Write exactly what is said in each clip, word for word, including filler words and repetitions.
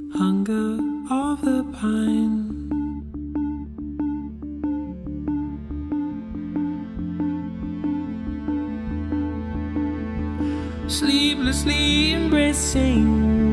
hunger of the pine. Sleeplessly embracing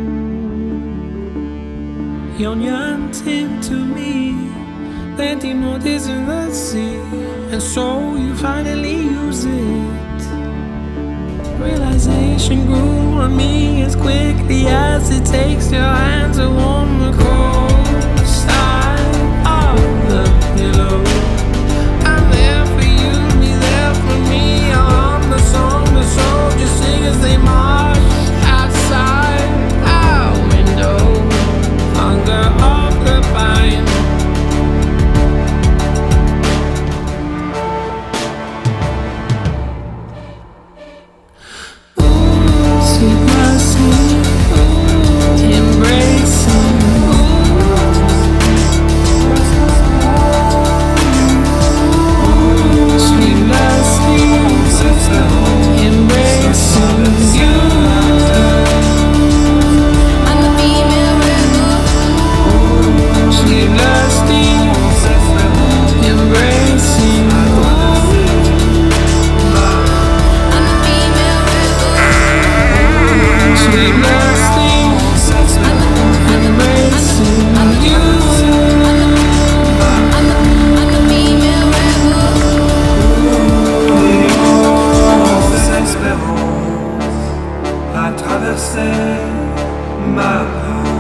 yon yearning to me, plenty more days in the sea, and so you finally use it. Realization grew on me as quickly as it takes your hand to warm the cold side of the pillow. I'm there for you, be there for me. I'll hum the song the soldiers sing as they march outside our window. Hunger of the pine. Sleep my sleep, embracing. Sleep my sleep, embracing you. I'm a female rebel. Sleep my sleep, embracing. I'm a female rebel. Sleep my sleep, embracing you. I'm a, I'm a female rebel. Espérance à traverser ma peau.